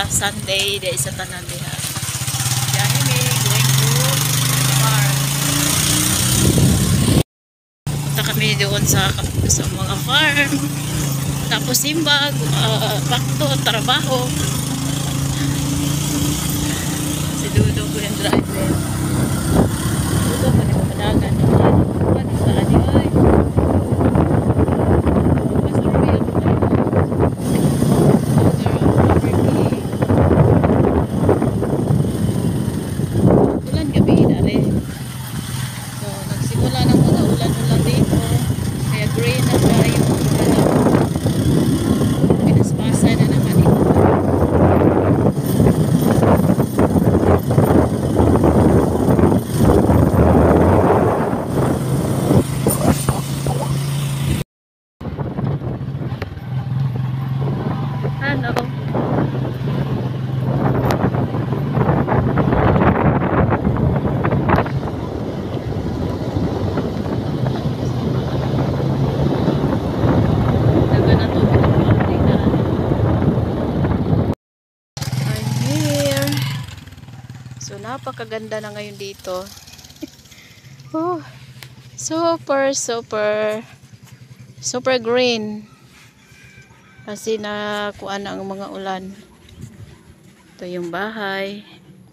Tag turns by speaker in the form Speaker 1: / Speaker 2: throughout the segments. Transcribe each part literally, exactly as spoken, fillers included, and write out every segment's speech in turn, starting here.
Speaker 1: Sunday day sa tanan diha. Diyan mi going to farm. Punta kami doon sa sa mga farm. Tapos simbag, uh, bakto, trabaho. Si Dudo ko yung driver. Dudo ko na kumadagan. Ano sa ano ay? Ulan gabi na rin. So, nagsimula ng mga ulan-ulan dito. Kaya green na siya yung ano. Pinaspasa na naman ito. Hello. Daga na to. I'm here. So, napakaganda na ngayon dito. Oh, super, super, super green. Kasi nakuha na ang mga ulan. Ito yung bahay.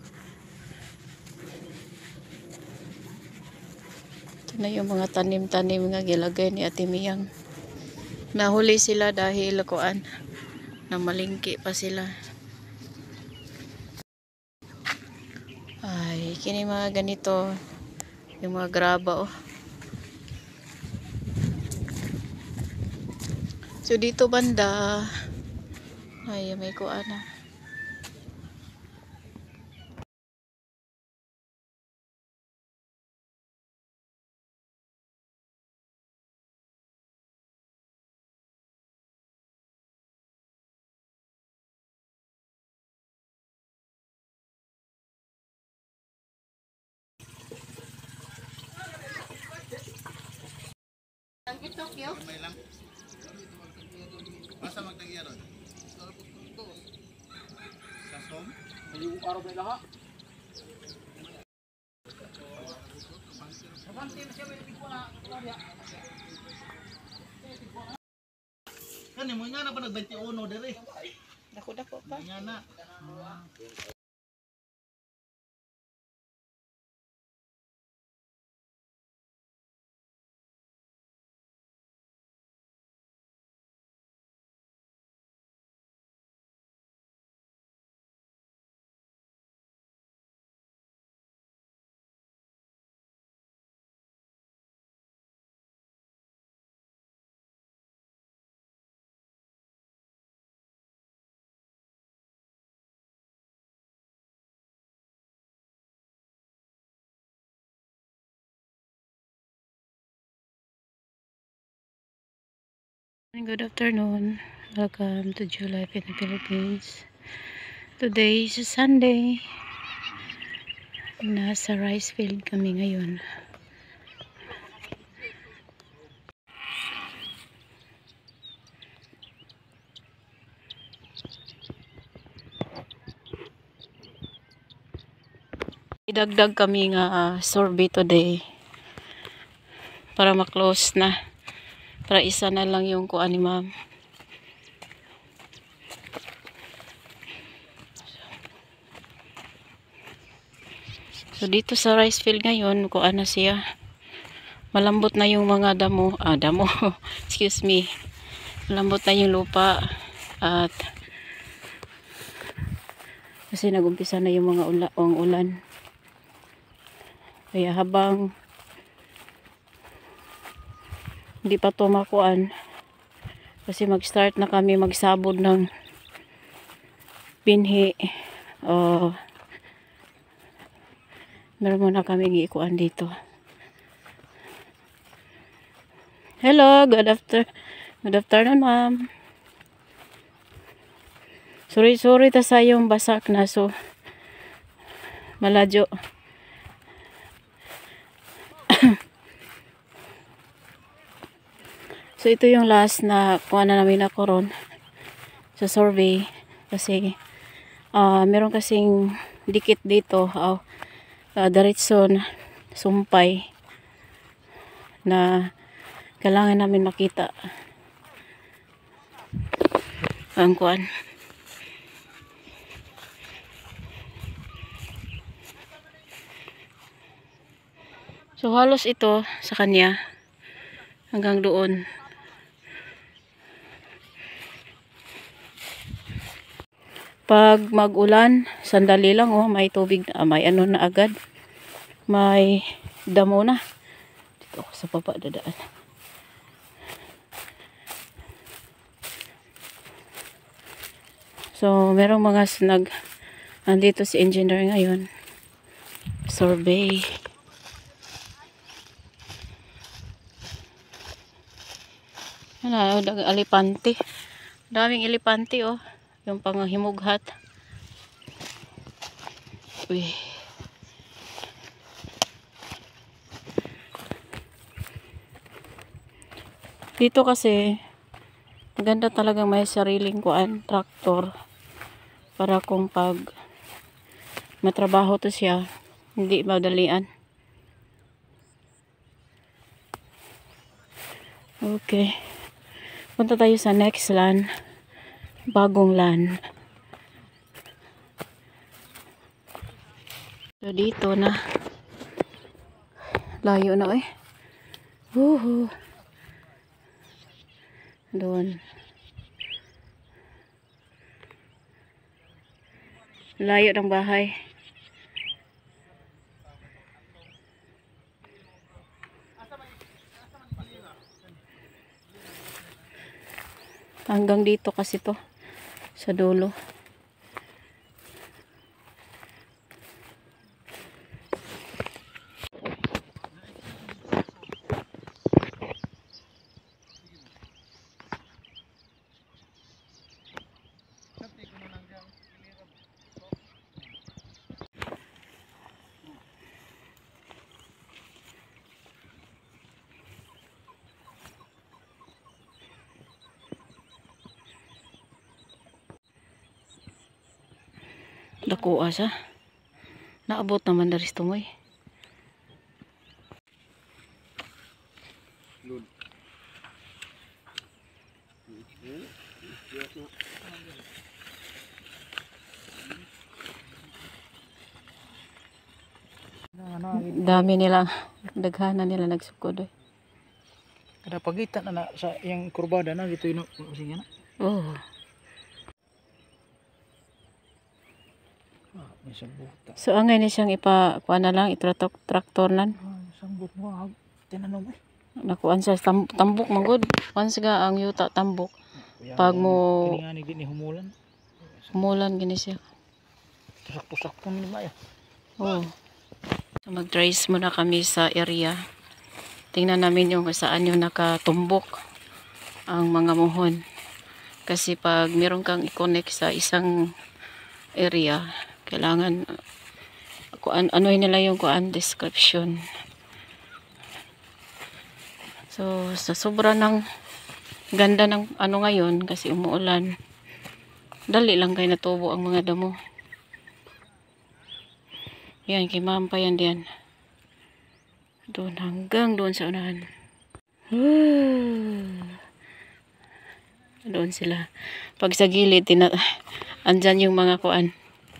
Speaker 1: Ito na yung mga tanim-tanim nga gilagay ni Ate Miyang. Nahuli sila dahil kuan na malingki pa sila. Ay, kini mga ganito. Yung mga graba oh. So dito banda ay may kuan na. Ang itok yo.
Speaker 2: Masa magtanggiya ron? Sa som?
Speaker 3: Hindi ko araw na lahat.
Speaker 2: Kani mo nga na pa nag-twenty-one dere.
Speaker 1: Dako-dako pa.
Speaker 2: Nga na.
Speaker 1: Good afternoon. Welcome to Julife in the Philippines. Today is Sunday. Nasa rice field kami ngayon. Idagdag kami nga uh, sorbet today para ma-close na. Para isa na lang yung kuan ni ma'am. So dito sa rice field ngayon, kuan na siya. Malambot na yung mga damo. Ah, damo. Excuse me. Malambot na yung lupa. At kasi nagumpisa na yung mga ula, ang ulan. Kaya habang hindi pa to makuan kasi mag-start na kami magsabod ng binhi o meron muna kami ikuan dito. Hello, good after good afternoon ma'am. Sorry sorry ta sa yung basak na so maladyo. So ito yung last na kuha na namin ako ron sa survey kasi ah meron kasing dikit dito, oh, uh, diretson sumpay na kailangan namin makita ang kuan. So halos ito sa kanya hanggang doon. Pag mag-ulan, sandali lang, oh, may tubig na, may ano na agad. May damo na. Dito ako sa baba dadaan. So, merong mga snag. Andito si engineer ngayon. Survey. Ano, alipante. Daming alipante, oh. Yung panghimughat. Uy. Dito kasi maganda talaga may sariling kuan, traktor. Para kung pag matrabaho to siya, hindi madalian. Okay. Punta tayo sa next land. Bagong land. So dito na. Layo na eh. Woohoo. Doon. Layo ng bahay. Hanggang dito kasi to sa dulo. Dako asa. Naabot naman dari ito mo eh. Dami nila, daghanan nila nagsukod eh.
Speaker 2: Kada pagitan na, na sa yung kurbada na dito yun na.
Speaker 1: Oh.
Speaker 2: Ah, may sambuta.
Speaker 1: So angay ni siyang ipa kuan na lang itratok traktor nan.
Speaker 2: Ah, sambut mo ah, tinanong eh.
Speaker 1: Nakuan sa tam, tambok manggod. Once ga ang yuta tambok. Pag mo
Speaker 2: Kiningani gini humulan.
Speaker 1: humulan gini siya.
Speaker 2: Sakto-sakto ni ba ya?
Speaker 1: Oh. So mag-trace muna kami sa area. Tingnan namin yung saan yung nakatumbok ang mga muhon. Kasi pag meron kang i-connect sa isang area, kailangan kuan ano nila yung kuan description. So sa sobra ng ganda ng ano ngayon kasi umuulan, dali lang kayo natubo ang mga damo. Yan, kay ma'am pa yan diyan. Doon hanggang doon sa unahan. Doon sila. Pag sa gilid, tina andyan yung mga kuan.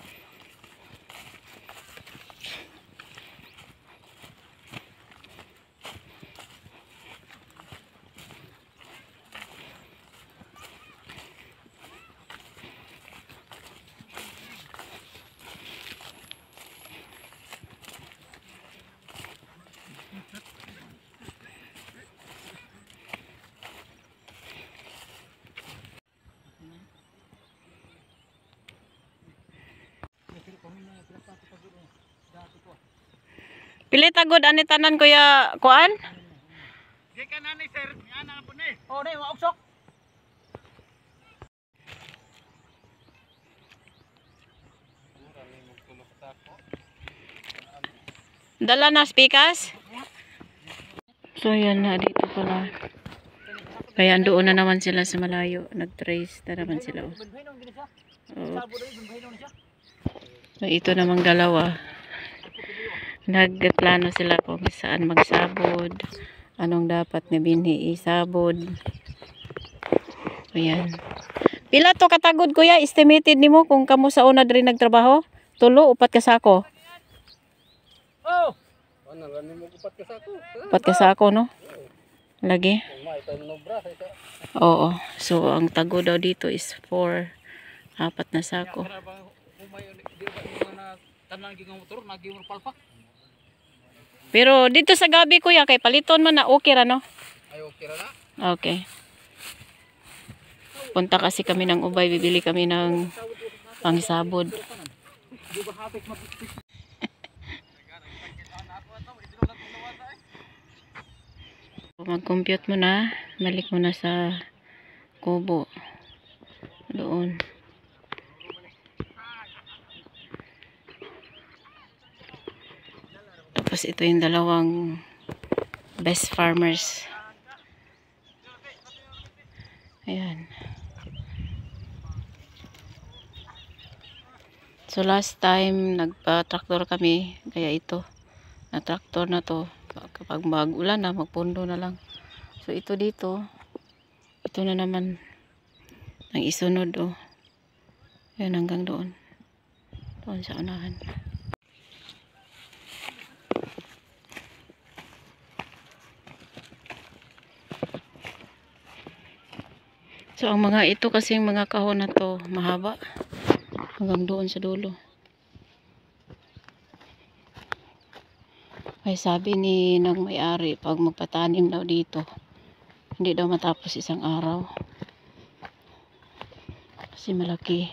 Speaker 1: Pili tagod ani tanan kuya kuan?
Speaker 2: Di ka na ni sir, yan ang po ni. Oh, di mauksok.
Speaker 1: Dala na spikas? So yan na dito pala. Kaya doon na naman sila sa malayo. Nag-trace na naman sila. Oh. Oops. So, ito namang dalawa. Nagplano sila kung saan magsabod. Anong dapat na binhi isabod. Ayan. Pila to katagod kuya? Estimated nimo kung kamo sa una diri nagtrabaho? Tulo, upat ka sako?
Speaker 2: Oh! Ano, gani mo upat ka sako?
Speaker 1: Upat ka sako, no? Lagi? Oo. So, ang tago daw dito is four. Apat na sako. Pero dito sa gabi kuya, kay paliton man na okay ra, no?
Speaker 2: Ay, okay ra na?
Speaker 1: Okay. Punta kasi kami ng Ubay, bibili kami ng pangsabod. Mag-compute mo na, balik mo na sa kubo. Doon. Tapos ito yung dalawang best farmers. Ayan. So last time nagpa-tractor kami, kaya ito na tractor na to kapag mag-ulan na magpundo na lang. So ito dito, ito na naman ang isunod oh. Ayan hanggang doon. Doon sa unahan. So ang mga ito kasing mga kahon na to mahaba hanggang doon sa dulo. Ay sabi ni nang may-ari pag magpatanim daw dito hindi daw matapos isang araw. Kasi malaki.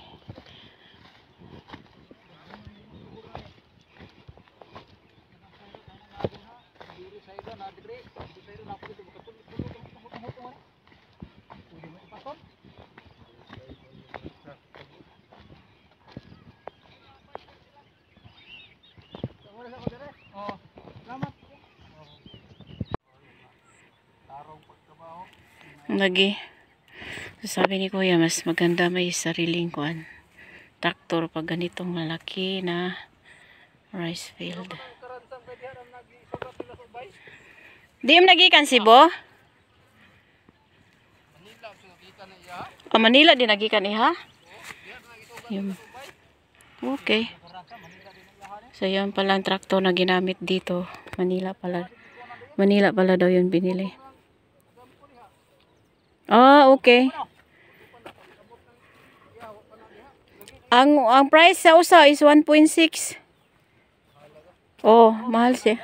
Speaker 1: Lagi. So, sabi ni kuya mas maganda may sariling kuan traktor pag ganitong malaki na rice field. Di mo nagikan Cebu? Oh, Manila din nagikan iha? Yun. Okay. So yun pala ang traktor na ginamit dito. Manila pala. Manila pala daw yun binili. Ah, okay. Ang ang price sa usa is one point six. Oh, mahal siya.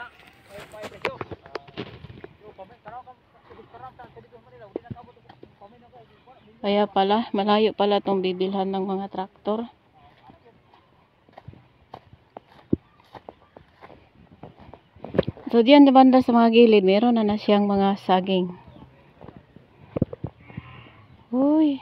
Speaker 1: Kaya pala, malayo pala tong bibilhan ng mga traktor. So diyan na banda sa mga gilid, meron na na siyang mga saging. Uy.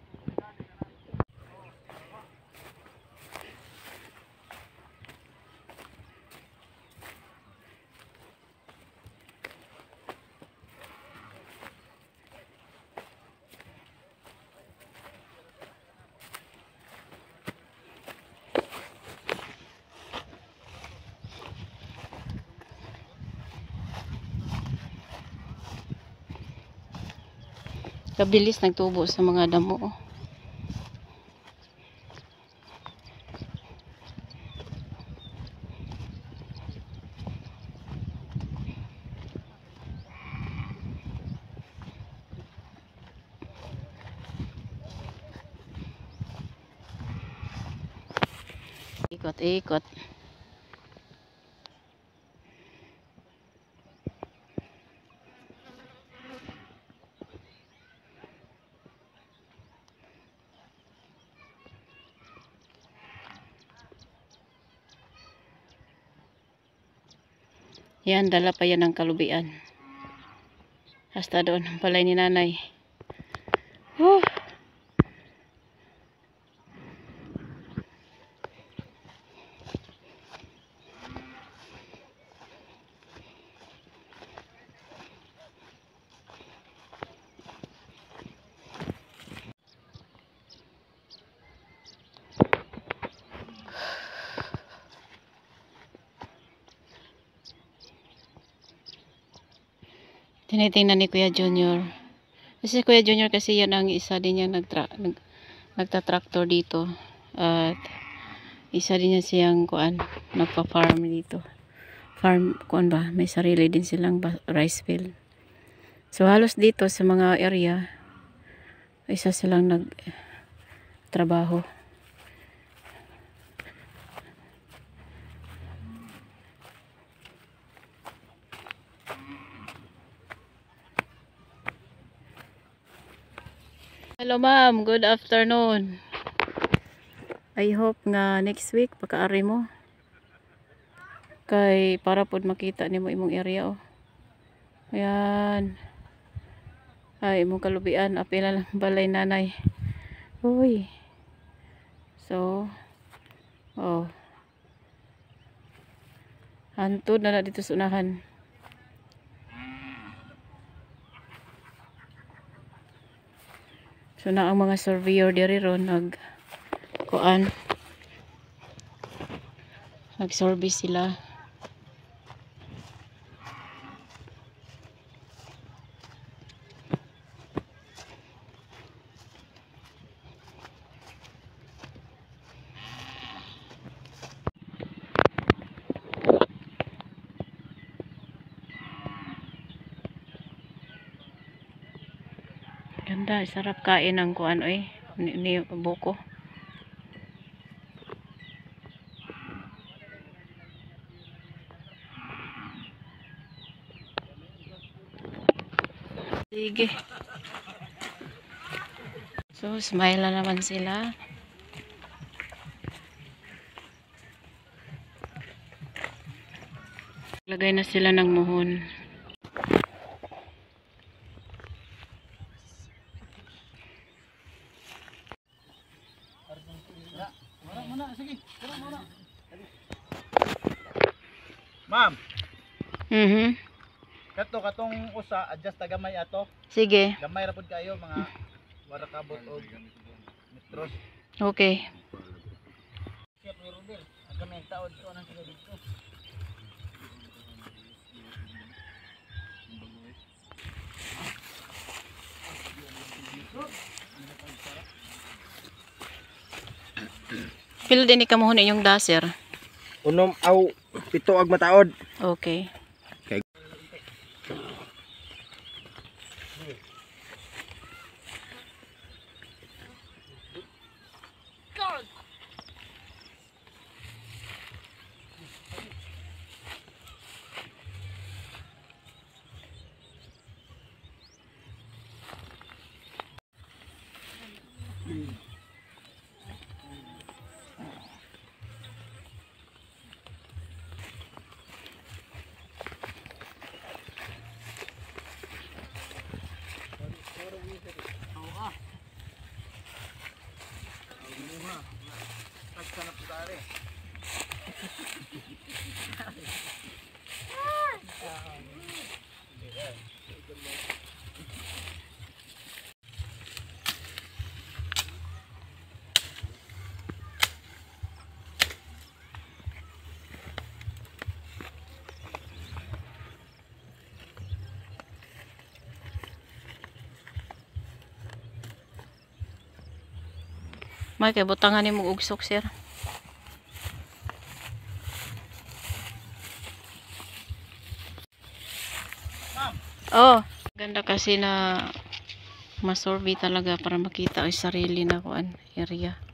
Speaker 1: Kabilis nagtubo sa mga damo. Ikot-ikot. Yan, dala pa yan ng kalubian. Hasta doon ang palay ni nanay. Huh. Tinitingnan ni Kuya Junior. Kasi Kuya Junior kasi yan ang isa din niya nagtra nag nagta-tractor dito. At isa din niya siyang kuan nagpa-farm dito. Farm kuan ba? May sarili din silang rice field. So halos dito sa mga area isa silang nagtrabaho. Hello ma'am, good afternoon. I hope nga next week pagkaari mo. Kay para pod makita nimo imong area oh. Ayan. Ay imong kalubian apila lang balay nanay. Uy. So oh. Hantod na na dito sa unahan. So na ang mga surveyor diri ron nag kuan nag-survey sila. Ganda, sarap kain ng kuan oy ni, ni buko. Sige. So, smile na naman sila. Lagay na sila ng muhon.
Speaker 2: Ma'am,
Speaker 1: Mhm.
Speaker 2: kato katong usa adjust ta gamay ato.
Speaker 1: Sige.
Speaker 2: Gamay ra pud kayo mga wala kabot og metros.
Speaker 1: Okay.
Speaker 2: Chef ni Rodel, ang gamay taod ko nang sila dito.
Speaker 1: Pila din ni kamuhon inyong daser.
Speaker 2: Unom aw pito ag mataod.
Speaker 1: Okay. May kay butangan ni mo ugsok sir. Oh, ganda kasi na masurvey talaga para makita ang sarili na kuan area.